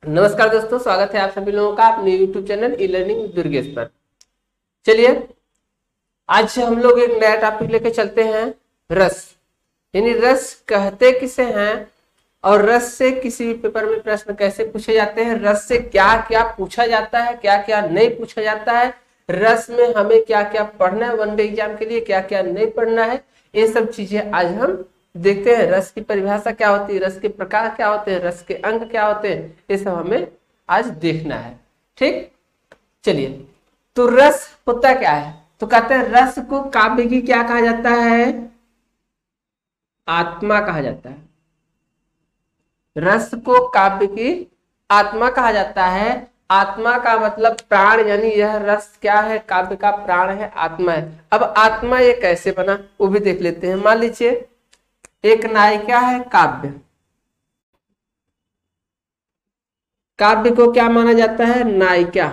नमस्कार दोस्तों, स्वागत है आप सभी लोगों का अपने YouTube channel e learning with Durgesh पर। चलिए आज हम लोग एक नया टॉपिक लेके चलते हैं, रस। यानी रस कहते किसे हैं और रस से किसी भी पेपर में प्रश्न कैसे पूछे जाते हैं, रस से क्या क्या पूछा जाता है, क्या क्या नहीं पूछा जाता है, रस में हमें क्या क्या पढ़ना है, वन डे एग्जाम के लिए क्या क्या नहीं पढ़ना है, ये सब चीजें आज हम देखते हैं। रस की परिभाषा क्या होती है, रस के प्रकार क्या होते हैं, रस के अंग क्या होते हैं, ये सब हमें आज देखना है। ठीक, चलिए। तो रस होता क्या है, तो कहते हैं रस को काव्य की क्या कहा जाता है, आत्मा कहा जाता है। रस को काव्य की आत्मा कहा जाता है। आत्मा का मतलब प्राण, यानी यह रस क्या है, काव्य का प्राण है, आत्मा है। अब आत्मा ये कैसे बना वो भी देख लेते हैं। मान लीजिए एक नायिका है काव्य, काव्य को क्या माना जाता है, नायिका।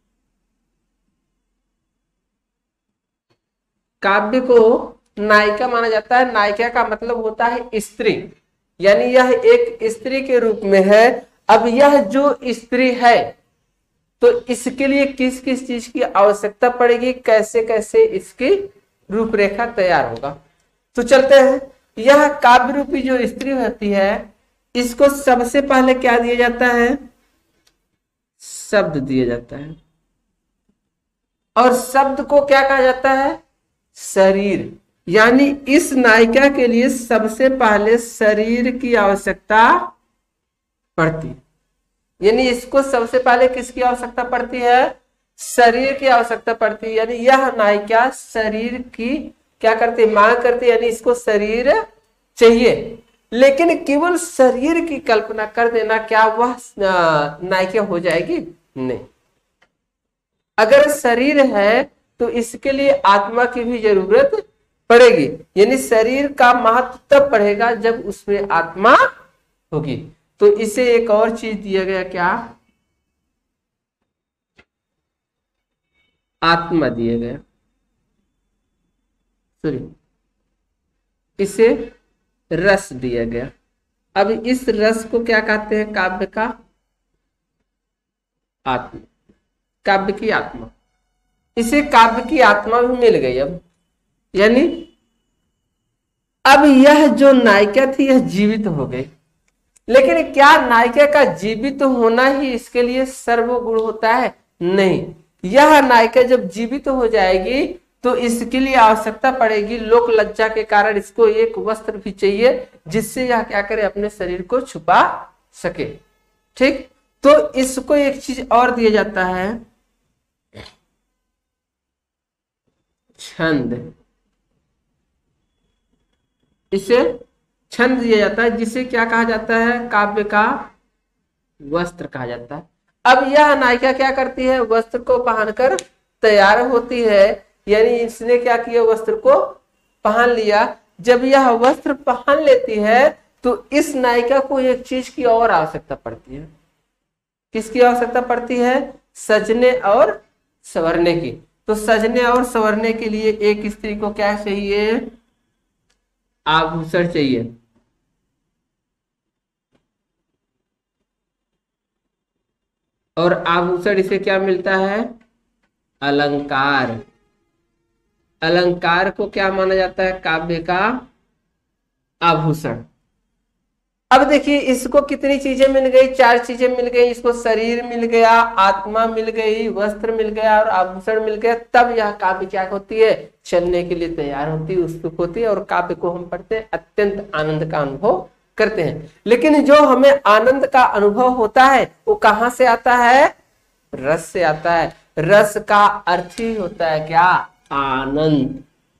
काव्य को नायिका माना जाता है। नायिका का मतलब होता है स्त्री, यानी यह एक स्त्री के रूप में है। अब यह जो स्त्री है तो इसके लिए किस किस चीज की आवश्यकता पड़ेगी, कैसे कैसे इसकी रूपरेखा तैयार होगा। तो चलते हैं। यह काव्य रूपी जो स्त्री होती है, इसको सबसे पहले क्या दिया जाता है, शब्द दिया जाता है। और शब्द को क्या कहा जाता है, शरीर। यानी इस नायिका के लिए सबसे पहले शरीर की आवश्यकता पड़ती है। यानी इसको सबसे पहले किसकी आवश्यकता पड़ती है, शरीर की आवश्यकता पड़ती है। यानी यह नायिका शरीर की क्या करती है, मांग करती है, यानी इसको शरीर चाहिए। लेकिन केवल शरीर की कल्पना कर देना क्या वह नायिका हो जाएगी, नहीं। अगर शरीर है तो इसके लिए आत्मा की भी जरूरत पड़ेगी। यानी शरीर का महत्व तब बढ़ेगा जब उसमें आत्मा होगी। तो इसे एक और चीज दिया गया, क्या, आत्मा दिया गया, सॉरी, इसे रस दिया गया। अब इस रस को क्या कहते हैं, काव्य का आत्मा, काव्य की आत्मा। इसे काव्य की आत्मा भी मिल गई। अब यानी अब यह जो नायिका थी यह जीवित हो गई। लेकिन क्या नायिका का जीवित होना ही इसके लिए सर्वगुण होता है, नहीं। यह नायिका जब जीवित हो जाएगी तो इसके लिए आवश्यकता पड़ेगी, लोक लज्जा के कारण इसको एक वस्त्र भी चाहिए जिससे यह क्या करे, अपने शरीर को छुपा सके। ठीक, तो इसको एक चीज और दिया जाता है, छंद। इसे छंद दिया जाता है, जिसे क्या कहा जाता है, काव्य का वस्त्र कहा जाता है। अब यह नायिका क्या करती है, वस्त्र को पहनकर तैयार होती है। यानी इसने क्या किया, वस्त्र को पहन लिया। जब यह वस्त्र पहन लेती है तो इस नायिका को एक चीज की और आवश्यकता पड़ती है। किसकी आवश्यकता पड़ती है, सजने और संवरने की। तो सजने और संवरने के लिए एक स्त्री को क्या चाहिए, आभूषण चाहिए। और आभूषण इसे क्या मिलता है, अलंकार। अलंकार को क्या माना जाता है, काव्य का आभूषण। अब देखिए इसको कितनी चीजें मिल गई, चार चीजें मिल गई। इसको शरीर मिल गया, आत्मा मिल गई, वस्त्र मिल गया और आभूषण मिल गया। तब यह काव्य क्या होती है, चलने के लिए तैयार होती है, उत्सुक होती है। और काव्य को हम पढ़ते हैं, अत्यंत आनंद का अनुभव करते हैं। लेकिन जो हमें आनंद का अनुभव होता है वो कहां से आता है, रस से आता है। रस का अर्थ ही होता है क्या, आनंद।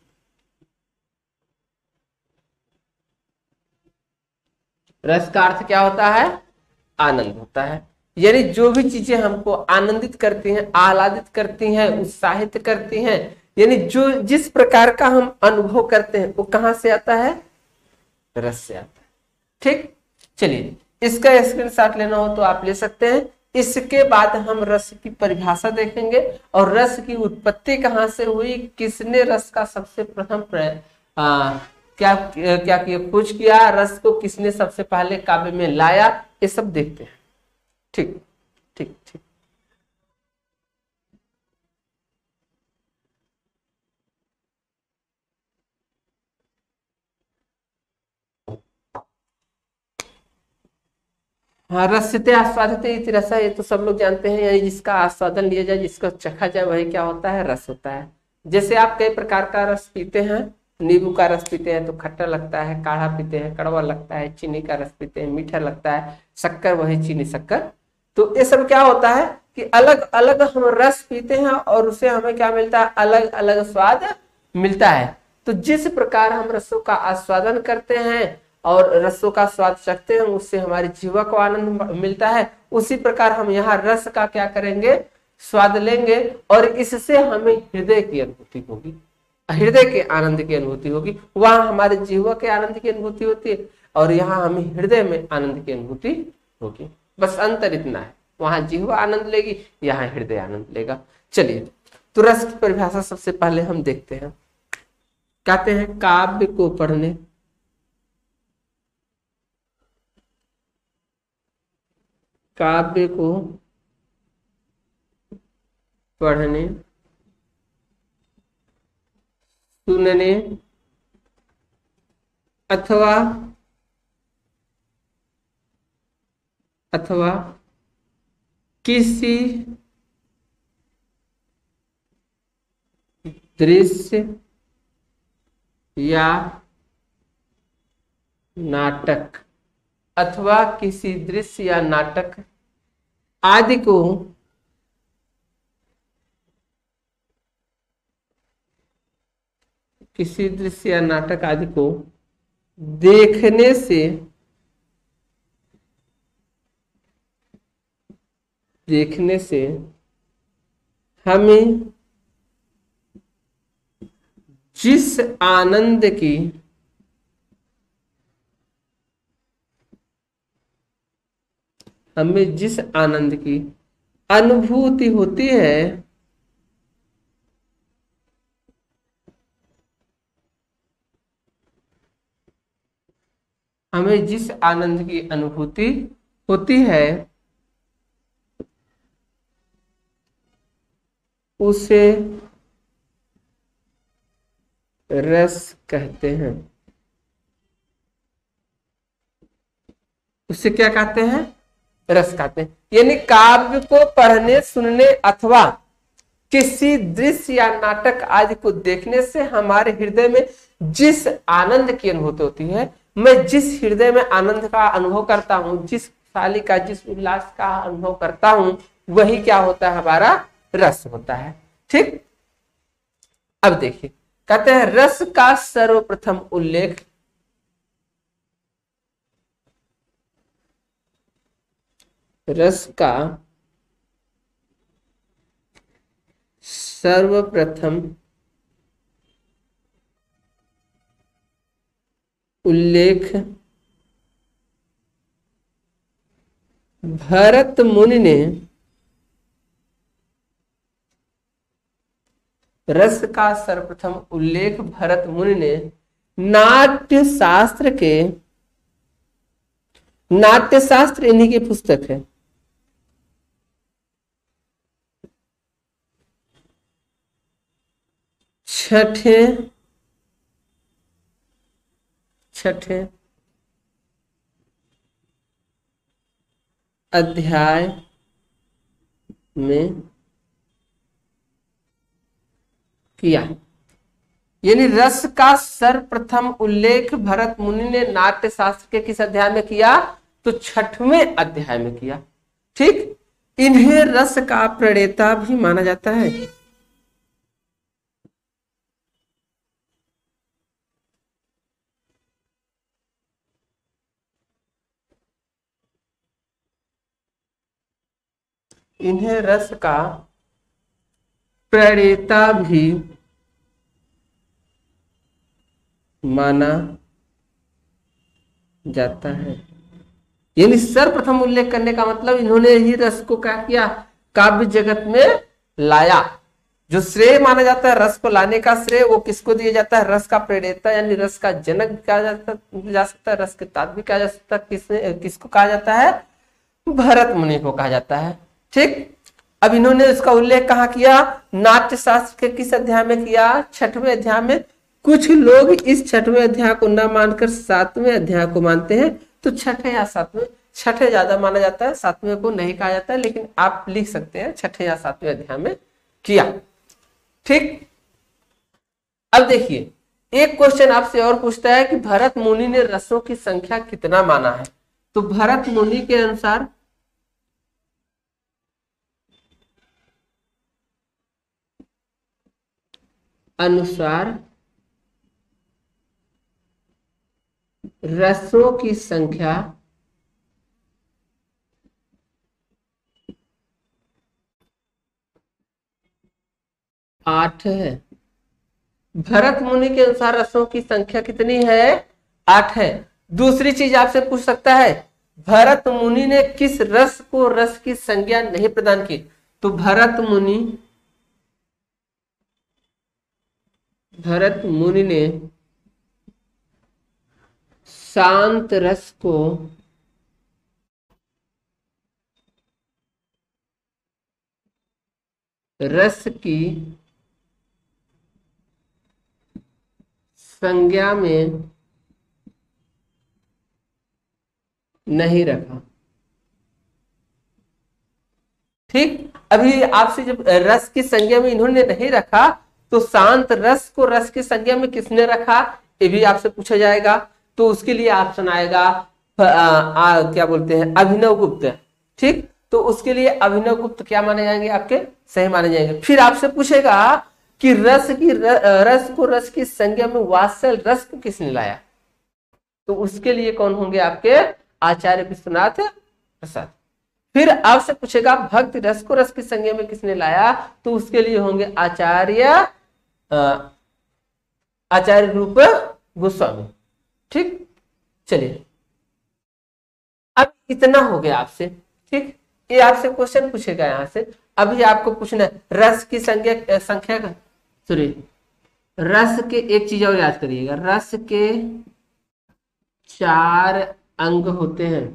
रस का अर्थ क्या होता है, आनंद होता है। यानी जो भी चीजें हमको आनंदित करती हैं, आह्लादित करती हैं, उत्साहित करती हैं, यानी जो जिस प्रकार का हम अनुभव करते हैं वो कहां से आता है, रस से आता है। ठीक, चलिए इसका स्क्रीनशॉट लेना हो तो आप ले सकते हैं। इसके बाद हम रस की परिभाषा देखेंगे और रस की उत्पत्ति कहां से हुई, किसने रस का सबसे प्रथम क्या किया, खोज किया, रस को किसने सबसे पहले काव्य में लाया, ये सब देखते हैं। ठीक ठीक ठीक। हाँ, रसते आस्वादित इति रसा, ये तो सब लोग जानते हैं, यानी जिसका आस्वादन लिया जाए, जिसको चखा जाए, वही क्या होता है, रस होता है। जैसे आप कई प्रकार का रस पीते हैं, नींबू का रस पीते हैं तो खट्टा लगता है, काढ़ा पीते हैं कड़वा लगता है, चीनी का रस पीते हैं मीठा लगता है, शक्कर वही चीनी शक्कर। तो ये सब क्या होता है कि अलग अलग हम रस पीते हैं और उससे हमें क्या मिलता है, अलग अलग स्वाद मिलता है। तो जिस प्रकार हम रसों का आस्वादन करते हैं और रसों का स्वाद चखते हैं, उससे हमारी जीवा को आनंद मिलता है, उसी प्रकार हम यहाँ रस का क्या करेंगे, स्वाद लेंगे, और इससे हमें हृदय की अनुभूति होगी, हृदय के आनंद की अनुभूति होगी। वहां हमारे जीवा के आनंद की अनुभूति होती है और यहाँ हमें हृदय में आनंद की अनुभूति होगी। बस अंतर इतना है, वहां जीवा आनंद लेगी, यहाँ हृदय आनंद लेगा। चलिए, तो रस की परिभाषा सबसे पहले हम देखते हैं। कहते हैं काव्य को पढ़ने, काव्य को पढ़ने, सुनने अथवा किसी दृश्य या नाटक, अथवा किसी दृश्य या नाटक आदि को किसी दृश्य या नाटक आदि को देखने से हमें जिस आनंद की अनुभूति होती है, हमें जिस आनंद की अनुभूति होती है उसे रस कहते हैं। उसे क्या कहते हैं, रस कहते हैं। यानी काव्य को पढ़ने, सुनने अथवा किसी दृश्य या नाटक आदि को देखने से हमारे हृदय में जिस आनंद की अनुभूति होती है, मैं जिस हृदय में आनंद का अनुभव करता हूं, जिस खुशहाली का, जिस उल्लास का अनुभव करता हूं, वही क्या होता है, हमारा रस होता है। ठीक। अब देखिए, कहते हैं रस का सर्वप्रथम उल्लेख, रस का सर्वप्रथम उल्लेख भरत मुनि ने, रस का सर्वप्रथम उल्लेख भरत मुनि ने नाट्य शास्त्र इन्हीं की पुस्तक है, छठे अध्याय में किया। यानी रस का सर्वप्रथम उल्लेख भरत मुनि ने नाट्य शास्त्र के किस अध्याय में किया, तो 6वें अध्याय में किया। ठीक। इन्हें रस का प्रणेता भी माना जाता है। इन्हें रस का प्रणेता भी माना जाता है। यानी सर्वप्रथम उल्लेख करने का मतलब इन्होंने ही रस को क्या किया, काव्य जगत में लाया। जो श्रेय माना जाता है रस को लाने का, श्रेय वो किसको दिया जाता है, रस का प्रणेता यानी रस का जनक भी कहा जा सकता है, रस के तात भी कहा जा सकता है। किसको कहा जाता है, भरत मुनि को कहा जाता है। ठीक, अब इन्होंने इसका उल्लेख कहाँ किया? नाट्य शास्त्र के किस अध्याय में किया? 6वें अध्याय में। कुछ लोग इस 6वें अध्याय को न मानकर 7वें अध्याय को मानते हैं, तो 6ठे या 7वें, 6ठे ज्यादा माना जाता है, 7वें को नहीं कहा जाता है, लेकिन आप लिख सकते हैं 6ठे या 7वें अध्याय में किया। ठीक, अब देखिए एक क्वेश्चन आपसे और पूछता है कि भरत मुनि ने रसों की संख्या कितना माना है? तो भरत मुनि के अनुसार रसों की संख्या 8 है। भरत मुनि के अनुसार रसों की संख्या कितनी है? 8 है। दूसरी चीज आपसे पूछ सकता है, भरत मुनि ने किस रस को रस की संज्ञा नहीं प्रदान की? तो भरत मुनि ने शांत रस को रस की संज्ञा में नहीं रखा। ठीक, अभी आपसे जब रस की संज्ञा में इन्होंने नहीं रखा, तो शांत रस को रस की संज्ञा में किसने रखा, ये भी आपसे पूछा जाएगा। तो उसके लिए ऑप्शन आएगा क्या बोलते हैं, अभिनव गुप्त। ठीक, तो उसके लिए अभिनव गुप्त क्या माने जाएंगे? आपके सही माने जाएंगे। फिर आपसे पूछेगा कि रस को रस की संज्ञा में वात्सल रस को किसने लाया? तो उसके लिए कौन होंगे? आपके आचार्य विश्वनाथ प्रसाद। फिर आपसे पूछेगा भक्ति रस को रस की संज्ञा में किसने लाया? तो उसके लिए होंगे आचार्य रूप गोस्वामी। ठीक, चलिए अब इतना हो गया आपसे। ठीक, ये आपसे क्वेश्चन पूछेगा यहां से। अभी आपको पूछना है रस की संख्या का, सॉरी, रस के एक चीज और याद करिएगा, रस के 4 अंग होते हैं।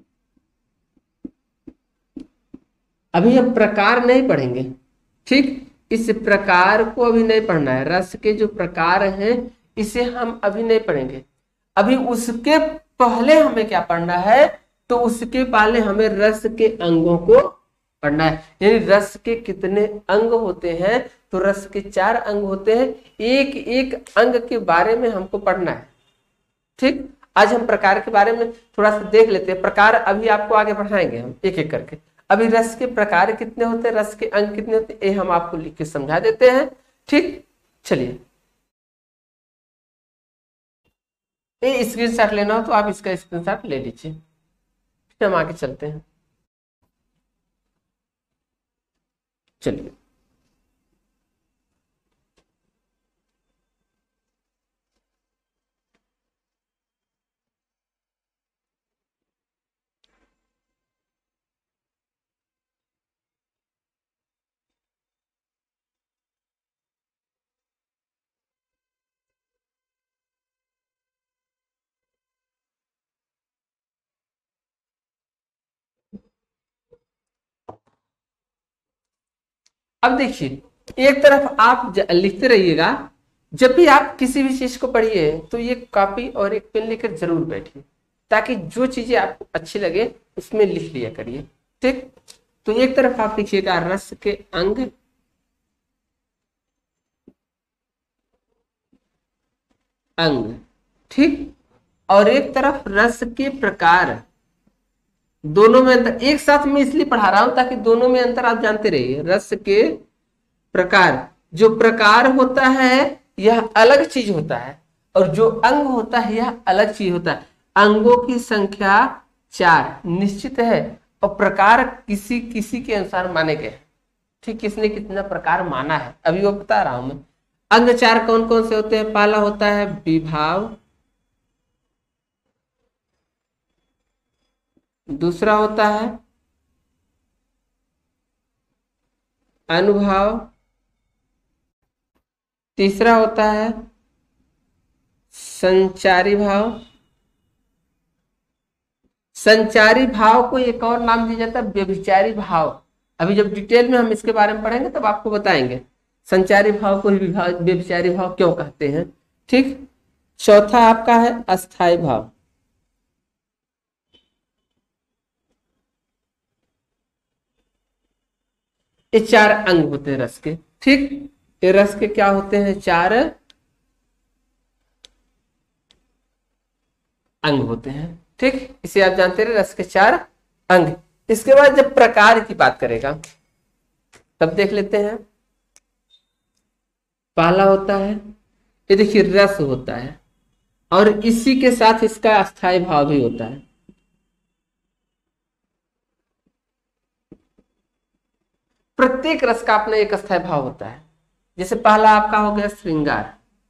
अभी हम प्रकार नहीं पढ़ेंगे। ठीक, इस प्रकार को अभी नहीं पढ़ना है। रस के जो प्रकार हैं इसे हम अभी नहीं पढ़ेंगे। अभी उसके पहले हमें क्या पढ़ना है? तो उसके पहले हमें रस के अंगों को पढ़ना है। यानी रस के कितने अंग होते हैं? तो रस के 4 अंग होते हैं। एक एक अंग के बारे में हमको पढ़ना है। ठीक, आज हम प्रकार के बारे में थोड़ा सा देख लेते हैं। प्रकार अभी आपको आगे बढ़ाएंगे हम एक एक करके। अभी रस के प्रकार कितने होते हैं, रस के अंग कितने होते हैं, ये हम आपको लिख के समझा देते हैं। ठीक, चलिए, ये स्क्रीनशॉट लेना हो तो आप इसका स्क्रीनशॉट ले लीजिए। फिर हम आगे चलते हैं। चलिए, अब देखिए एक तरफ आप लिखते रहिएगा। जब भी आप किसी भी चीज को पढ़िए तो ये कॉपी और एक पेन लेकर जरूर बैठिए, ताकि जो चीजें आपको अच्छी लगे उसमें लिख लिया करिए। ठीक, तो एक तरफ आप लिखिएगा रस के अंग, ठीक, और एक तरफ रस के प्रकार। दोनों में अंतर एक साथ में इसलिए पढ़ा रहा हूं ताकि दोनों में अंतर आप जानते रहिए। रस के प्रकार, जो प्रकार होता है यह अलग चीज होता है, और जो अंग होता है यह अलग चीज होता है। अंगों की संख्या 4 निश्चित है, और प्रकार किसी किसी के अनुसार माने गए। ठीक, किसने कितना प्रकार माना है अभी वो बता रहा हूं मैं। अंग 4 कौन कौन से होते हैं? पहला होता है विभाव, दूसरा होता है अनुभाव, तीसरा होता है संचारी भाव, संचारी भाव को एक और नाम दिया जाता है व्यभिचारी भाव। अभी जब डिटेल में हम इसके बारे में पढ़ेंगे तब आपको बताएंगे संचारी भाव को व्यभिचारी भाव क्यों कहते हैं। ठीक। चौथा आपका है अस्थाई भाव। ये 4 अंग होते हैं रस के। ठीक। ये रस के क्या होते हैं? 4 अंग होते हैं। ठीक। इसे आप जानते हैं रस के 4 अंग। इसके बाद जब प्रकार की बात करेगा तब देख लेते हैं। पहला होता है, ये देखिए रस होता है और इसी के साथ इसका अस्थाई भाव भी होता है। प्रत्येक रस का अपना एक अस्थाई भाव होता है। जैसे पहला आपका हो गया श्रृंगार।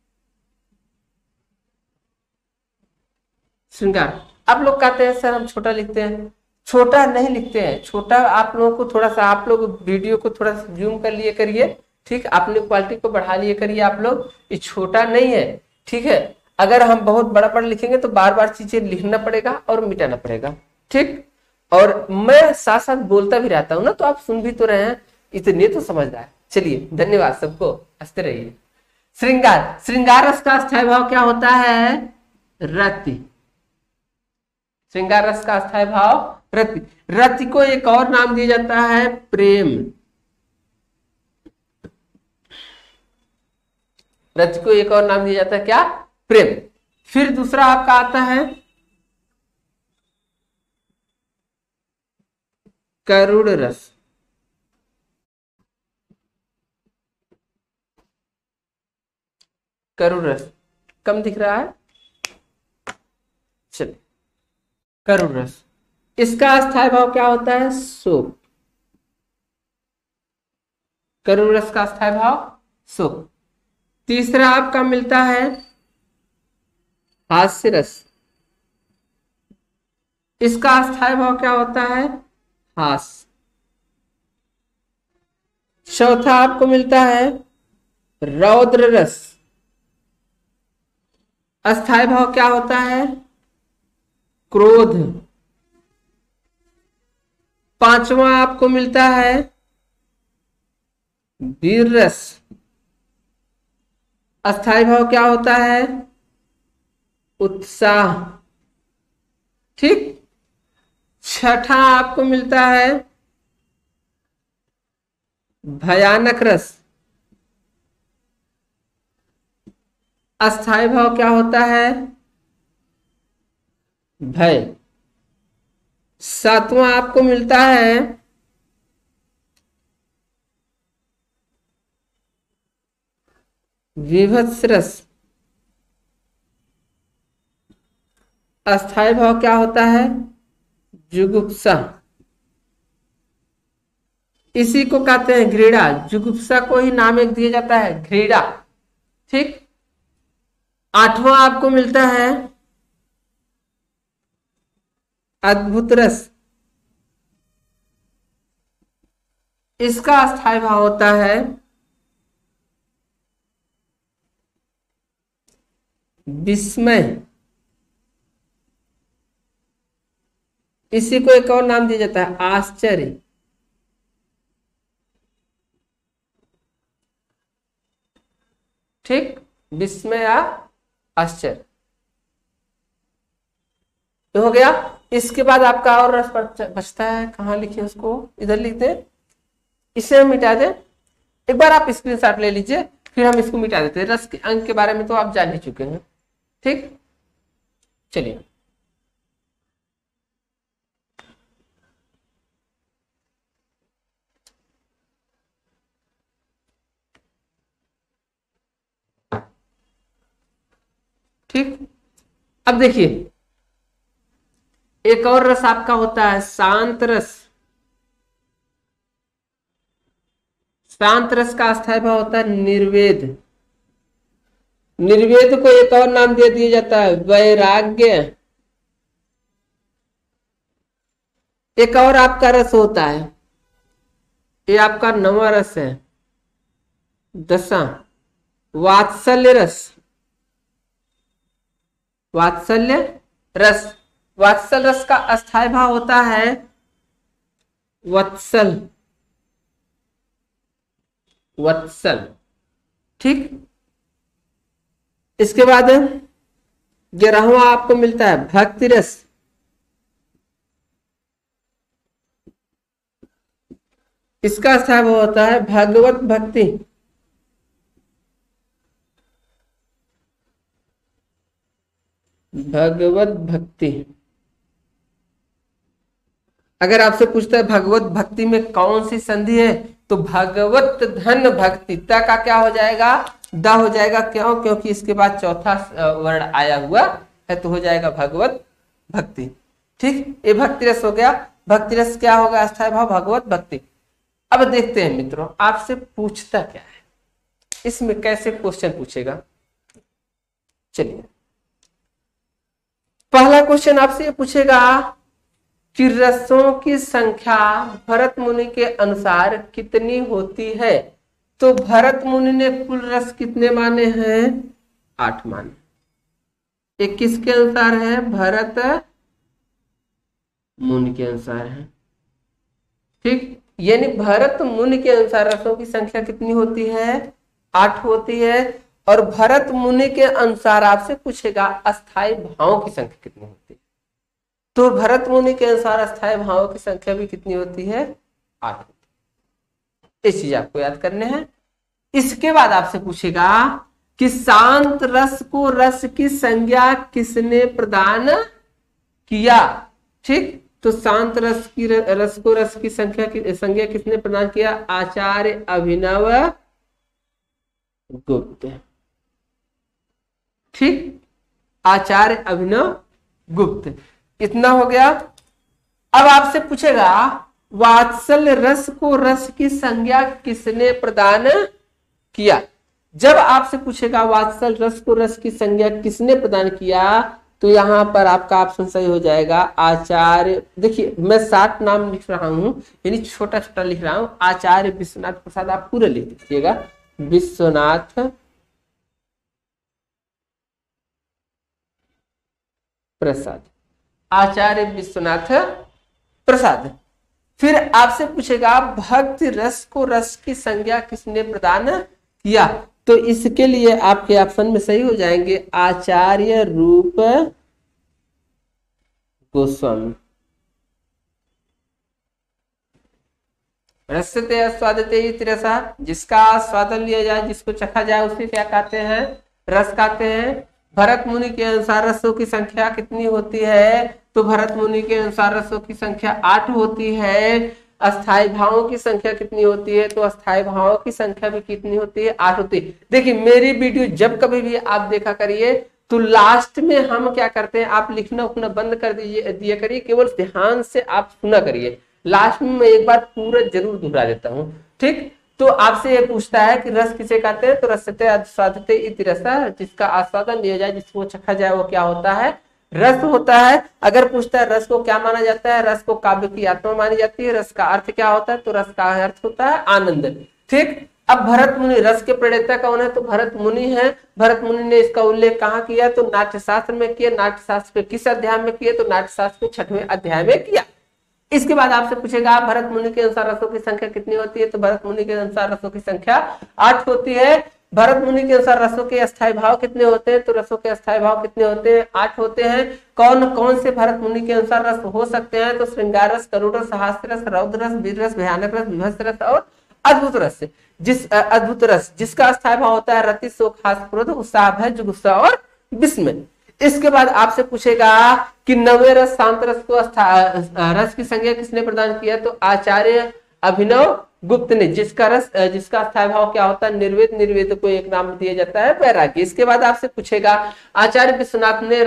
श्रृंगार आप लोग कहते हैं सर हम छोटा लिखते हैं, छोटा नहीं लिखते हैं। छोटा आप लोगों को थोड़ा सा, आप लोग वीडियो को थोड़ा सा जूम कर लिए करिए। ठीक। अपनी क्वालिटी को बढ़ा लिए करिए आप लोग। ये छोटा नहीं है। ठीक है। अगर हम बहुत बड़ा बड़ा लिखेंगे तो बार बार चीजें लिखना पड़ेगा और मिटाना पड़ेगा। ठीक। और मैं साथ साथ बोलता भी रहता हूं ना, तो आप सुन भी तो रहे हैं, इतने तो समझ रहा है। चलिए धन्यवाद सबको, हंसते रहिए। श्रृंगार, श्रृंगार रस का अस्थाई भाव क्या होता है? रति। श्रृंगार रस का अस्थाई भाव रति। रति को एक और नाम दिया जाता है प्रेम। रति को एक और नाम दिया जाता है क्या? प्रेम। फिर दूसरा आपका आता है करुण रस। करुण रस कम दिख रहा है, चलिए। करुण रस, इसका अस्थाई भाव क्या होता है? शोक। करुण रस का अस्थाई भाव शोक। तीसरा आपका मिलता है हास्य रस। इसका अस्थाई भाव क्या होता है? हास्य। चौथा आपको मिलता है रौद्र रस। अस्थाई भाव क्या होता है? क्रोध। पांचवा आपको मिलता है वीर रस। अस्थाई भाव क्या होता है? उत्साह। ठीक। छठा आपको मिलता है भयानक रस। अस्थाई भाव क्या होता है? भय। सातवां आपको मिलता है विभत्स रस। अस्थाई भाव क्या होता है? जुगुप्सा। इसी को कहते हैं घृणा। जुगुप्सा को ही नाम एक दिया जाता है घृणा। ठीक। आठवां आपको मिलता है अद्भुत रस। इसका अस्थाई भाव होता है विस्मय। इसी को एक और नाम दिया जाता है आश्चर्य। ठीक। विस्मय या आश्चर्य तो हो गया। इसके बाद आपका और रस बचता है, कहां लिखे उसको? इधर लिख दे, इसे हम मिटा दे। एक बार आप स्क्रीनशॉट ले लीजिए, फिर हम इसको मिटा देते हैं। रस के अंक के बारे में तो आप जान ही चुके हैं। ठीक। चलिए ठीक। अब देखिए एक और रस आपका होता है शांत रस। शांत रस का अस्थाई भाव होता है निर्वेद। निर्वेद को एक और नाम दे दिया जाता है वैराग्य। एक और आपका रस होता है, ये आपका 9वां रस है, 10वां वात्सल्य रस। वात्सल्य रस वात्सल रस का अस्थाई भाव होता है वत्सल, वत्सल, ठीक। इसके बाद 11वां आपको मिलता है भक्ति रस। इसका अस्थाई भाव होता है भगवत भक्ति, भगवत भक्ति। अगर आपसे पूछता है भगवत भक्ति में कौन सी संधि है, तो भगवत धन भक्ति, त का क्या हो जाएगा, द हो जाएगा। क्यों? क्योंकि इसके बाद चौथा वर्ण आया हुआ है, तो हो जाएगा भगवत भक्ति, ठीक। ये भक्ति रस हो गया। भक्ति रस क्या होगा, अस्थाई भाव भगवत भक्ति। अब देखते हैं मित्रों आपसे पूछता क्या है, इसमें कैसे क्वेश्चन पूछेगा। चलिए, पहला क्वेश्चन आपसे ये पूछेगा कि रसों की संख्या भरत मुनि के अनुसार कितनी होती है। तो भरत मुनि ने कुल रस कितने माने हैं, 8 माने। ये किसके अनुसार है, भरत मुनि के अनुसार है, ठीक। यानी भरत मुनि के अनुसार रसों की संख्या कितनी होती है, 8 होती है। और भरत मुनि के अनुसार आपसे पूछेगा अस्थाई भावों की संख्या कितनी होती है। तो भरत मुनि के अनुसार अस्थाई भावों की संख्या भी कितनी होती है, 8 होती है। ये चीज आपको याद करने हैं। इसके बाद आपसे पूछेगा कि शांत रस को रस की संज्ञा किसने प्रदान किया, ठीक। तो शांत रस की रस को रस की संज्ञा किसने प्रदान किया, आचार्य अभिनव गुप्त, ठीक। आचार्य अभिनव गुप्त, इतना हो गया। अब आपसे पूछेगा वात्सल रस को रस की संज्ञा किसने प्रदान किया। जब आपसे पूछेगा वात्सल रस को रस की संज्ञा किसने प्रदान किया, तो यहां पर आपका ऑप्शन सही हो जाएगा आचार्य। देखिए मैं 7 नाम लिख रहा हूं, यानी छोटा छोटा लिख रहा हूं। आचार्य विश्वनाथ प्रसाद, आप पूरा लिख दीजिएगा, विश्वनाथ प्रसाद, आचार्य विश्वनाथ प्रसाद। फिर आपसे पूछेगा भक्ति रस को रस की संज्ञा किसने प्रदान किया। तो इसके लिए आपके ऑप्शन में सही हो जाएंगे आचार्य रूप गोस्वामी। रसते आस्वादते इति रसा, जिसका आस्वादन लिया जाए, जिसको चखा जाए, उसे क्या कहते हैं, रस कहते हैं। भरत मुनि के अनुसार रसों की संख्या कितनी होती है, तो भरत मुनि के अनुसार रसों की संख्या 8 होती है। अस्थाई भावों की संख्या कितनी होती है, तो अस्थाई भावों की संख्या भी कितनी होती है, 8 होती है। देखिए मेरी वीडियो जब कभी भी आप देखा करिए, तो लास्ट में हम क्या करते हैं, आप लिखना उखना बंद कर दिया करिए, केवल ध्यान से आप सुना करिए। लास्ट में मैं एक बार पूरा जरूर दोहरा देता हूँ, ठीक। तो आपसे ये पूछता है कि रस किसे कहते हैं, तो रसते आस्वादते इति रसा, जिसका आस्वादन लिया जाए, जिसको चखा जाए, वो क्या होता है, रस होता है। अगर पूछता है रस को क्या माना जाता है, रस को काव्य की आत्मा मानी जाती है। रस का अर्थ क्या होता है, तो रस का अर्थ होता है आनंद, ठीक। अब भरत मुनि रस के प्रणेता कौन है, तो भरत मुनि है। भरत मुनि ने इसका उल्लेख कहाँ किया, तो नाट्य शास्त्र में किया। नाट्य शास्त्र के किस अध्याय में किया, तो नाट्य शास्त्र के 6वें अध्याय में किया। इसके बाद आपसे पूछेगा भरत मुनि के अनुसार रसों की संख्या कितनी होती है, तो भरत मुनि के अनुसार रसों की संख्या 8 होती है। भरत मुनि के अनुसार रसों के अस्थाई भाव कितने होते हैं, तो रसों के अस्थाई भाव कितने होते हैं, 8 होते हैं। कौन कौन से भरत मुनि के अनुसार रस हो सकते हैं, तो श्रृंगार रस, करुण रस, हास्य रस, रौद्र रस, वीर रस, भयानक रस, विभत्स रस और अद्भुत रस। अद्भुत रस जिसका अस्थाई भाव होता है रति, शोक, हास्य, क्रोध, उत्साह, भय, जुगुप्सा और विस्मय। इसके बाद आपसे पूछेगा कि नवे रस शांत रस को रस की संज्ञा किसने प्रदान किया, तो आचार्य अभिनव गुप्त ने। जिसका अस्थाई भाव क्या होता है, निर्वेद। निर्वेद को एक नाम दिया जाता है वैराग्य। इसके बाद आपसे पूछेगा आचार्य विश्वनाथ ने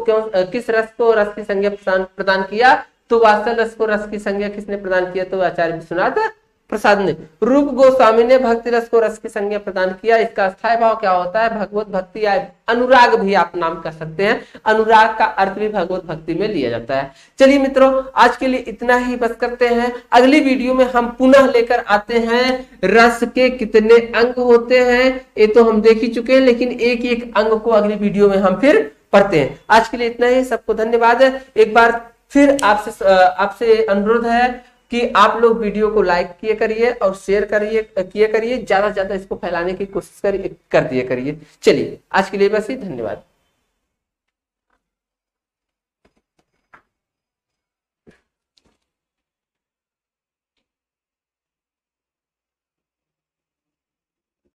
किस रस को रस की संज्ञा प्रदान किया, तो वात्सल रस को रस की संज्ञा किसने प्रदान किया, तो आचार्य विश्वनाथ प्रसाद ने। रूप गोस्वामी ने भक्ति रस को रस की संज्ञा प्रदान किया। इसका अस्थाई भाव क्या होता है, भगवत भक्ति या अनुराग भी आप नाम कर सकते हैं। अनुराग का अर्थ भी भगवत भक्ति में लिया जाता है। चलिए मित्रों आज के लिए इतना ही बस करते हैं। अगली वीडियो में हम पुनः लेकर आते हैं रस के कितने अंग होते हैं, ये तो हम देख ही चुके हैं, लेकिन एक एक अंग को अगली वीडियो में हम फिर पढ़ते हैं। आज के लिए इतना ही, सबको धन्यवाद। एक बार फिर आपसे अनुरोध है कि आप लोग वीडियो को लाइक किए करिए और शेयर करिए, ज्यादा से ज्यादा इसको फैलाने की कोशिश कर दिए करिए। चलिए आज के लिए बस ही, धन्यवाद।